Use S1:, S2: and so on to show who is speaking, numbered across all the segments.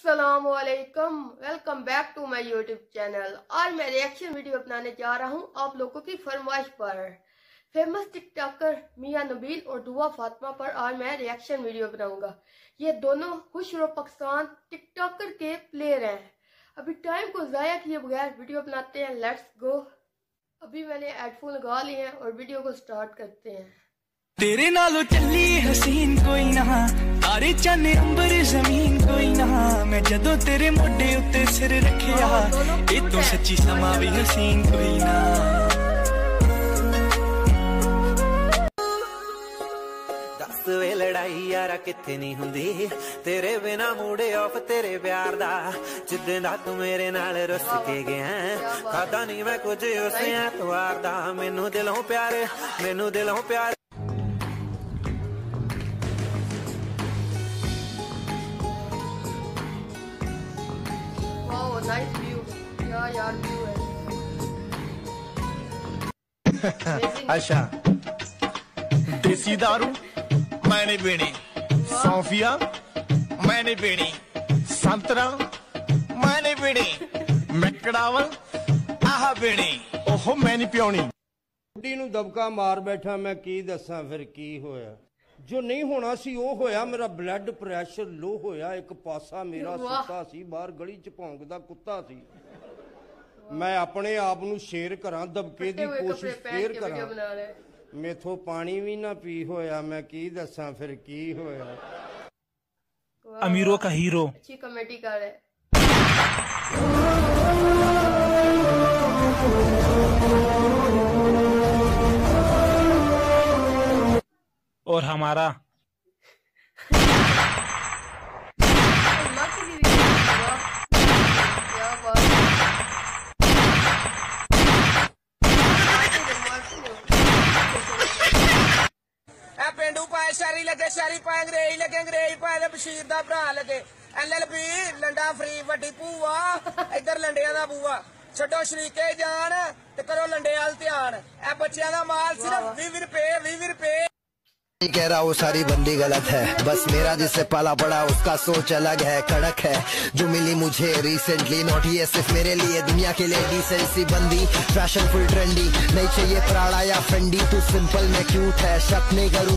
S1: अस्सलामुअलैकुम, welcome back to my YouTube channel. आज मैं रिएक्शन वीडियो बनाने जा रहा हूं आप लोगों की फरमाइश पर। फेमस टिकटॉकर मियां नबील और दुआ फातिमा पर आज मैं रिएक्शन वीडियो बनाऊंगा। ये दोनों खुशरो पाकिस्तान टिकटॉकर के प्लेयर हैं। अभी टाइम को जाया किए बगैर वीडियो बनाते हैं, लेट्स गो। अभी मैंने हेडफोन लगा लिए हैं और वीडियो को स्टार्ट करते हैं।
S2: तेरे नालों चली हसीन कोई ना, तारे चन अंबर जमीन कोई ना। मैं जदों तेरे मोढे उत्ते सिर रखिया, ये तो सच्ची समा भी हसीन कोई ना। दस वे लड़ाई यारा किथे नहीं हुंदी, तेरे बिना मूडे ऑफ तेरे प्यार दा। जिद्दां दा तू मेरे नाल रुस के गया, खाता नहीं मैं कुछ उस ऐतवार दा। मैनू दिलों प्यार, मैनू दिलों प्यार।
S1: नाइस व्यू, यार व्यू है।
S3: अच्छा, देसी दारू मैंने पीनी, सौफिया मैंने पीनी, संतरा मैंने पीनी, मैकड़ावल आह पीनी, ओहो मैंने पियोनी।
S4: बुढ़ी नूं दबका मार बैठा, मैं की दसां फिर की होया। जो नहीं होना सी वो होया। मेरा ब्लड प्रैशर लो होया, एक पासा मेरा सुता सी, बाहर गली च भौंकदा कुत्ता सी। मैं अपने आप नूं शेर करां, दबके दी कोशिश फेर करां, मेथों पानी भी ना पी होया। मैं की दसां फिर की होया।
S2: अमीरों का हीरो,
S1: अच्छी कॉमेडी कर रहे।
S2: और हमारा
S5: पेंडू पाए शहरी लगे, शहरी पाए अंग्रेजी लगे, अंग्रेजी पाए बशीर दा भरा लगे। LLB लंडा फ्री वड्डी भूआ, इधर लंडिया दा बूआ। छड्डो शरीके जान ते करो लंडे वाल ध्यान। ए बच्चियां दा माल सिर्फ 20 रुपए, 20 रुपए।
S6: नहीं कह रहा वो सारी बंदी गलत है, बस मेरा जिससे पाला पड़ा उसका सोच अलग है, कड़क है। जो मिली मुझे रिसेंटली, नॉट ये सिर्फ मेरे लिए, दुनिया के लिए डिसेंसी बंदी। फैशन फुल ट्रेंडी, नहीं चाहिए प्राड़ा या फेंडी, तू सिंपल में क्यूट है, शक नहीं करूँ।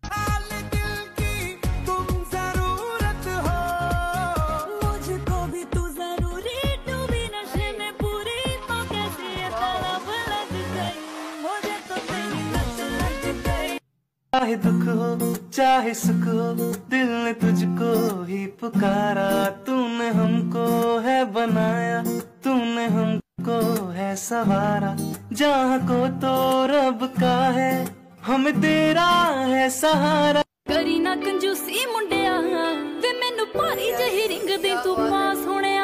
S2: चाहे दुख हो चाहे सुख हो, दिल ने तुझको ही पुकारा। तूने हमको है बनाया, तूने हमको है सवारा। जहाँ को तो रब का है, हमें तेरा है सहारा।
S7: करी ना कंजूसी मुंडिया, वे मैनू भारी जही रिंग दे तू पास होणिया।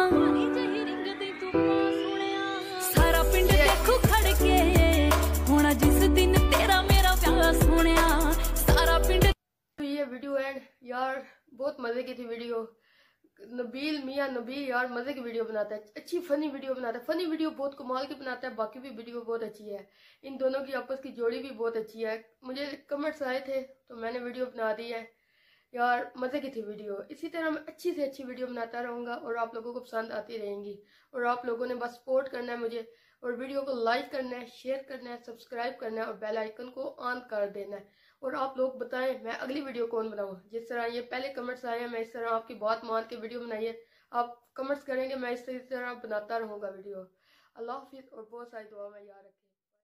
S7: सारा पिंड देखो खड़ के होना जिस दिन तेरा मेरा प्यार सोनिया। सारा पिंड।
S1: ये वीडियो एंड यार बहुत मजे की थी वीडियो। मियां नबील यार मजे की वीडियो बनाता है, अच्छी फनी वीडियो बनाता है। फनी वीडियो बहुत कमाल की बनाता है, बाकी भी वीडियो बहुत अच्छी है। इन दोनों की आपस की जोड़ी भी बहुत अच्छी है। मुझे कमेंट्स आए थे तो मैंने वीडियो बना दी है। यार मजे की थी वीडियो। इसी तरह मैं अच्छी से अच्छी वीडियो बनाता रहूँगा और आप लोगों को पसंद आती रहेंगी। और आप लोगों ने बस सपोर्ट करना है मुझे, और वीडियो को लाइक करना है, शेयर करना है, सब्सक्राइब करना है और बेल आइकन को ऑन कर देना है। और आप लोग बताएं मैं अगली वीडियो कौन बनाऊँ। जिस तरह ये पहले कमेंट्स आए हैं, मैं इस तरह आपकी बात मान के वीडियो बनाई है। आप कमेंट्स करेंगे, मैं इस तरह बनाता रहूँगा वीडियो। अल्लाह हाफिज़ और बहुत सारी दुआ में याद रखें।